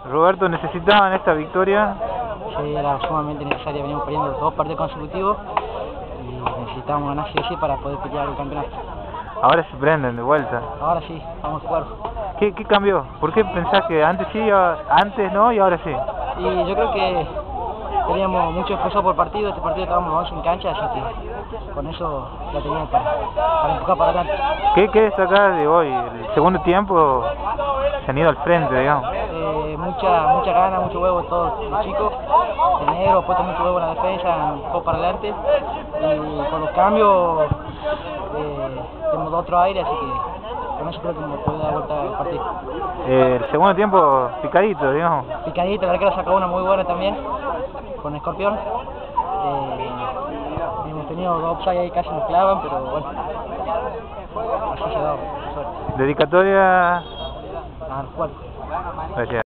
Roberto, ¿necesitaban esta victoria? Sí, era sumamente necesaria. Venimos perdiendo 2 partidos consecutivos y necesitábamos ganar sí o sí para poder pelear el campeonato. Ahora se prenden de vuelta. Ahora sí, vamos a jugar. ¿Qué cambió? ¿Por qué pensás que antes sí, antes no y ahora sí? Y yo creo que teníamos mucho esfuerzo por partido. Este partido estábamos en cancha, así que con eso ya teníamos para empujar para adelante. ¿Qué destacás de hoy? El segundo tiempo se han ido al frente, digamos. Mucha gana, mucho huevo en todos los chicos. El negro ha puesto mucho huevo en la defensa, empujó para adelante. Y con los cambios tenemos otro aire, así que con eso creo que nos puede dar vuelta el partido. El segundo tiempo picadito, digamos. Picadito, la arquero sacó una muy buena también, con Escorpión. Hemos tenido 2 offside ahí, casi nos clavan, pero bueno, así se da, suerte. Dedicatoria Al cual. Gracias.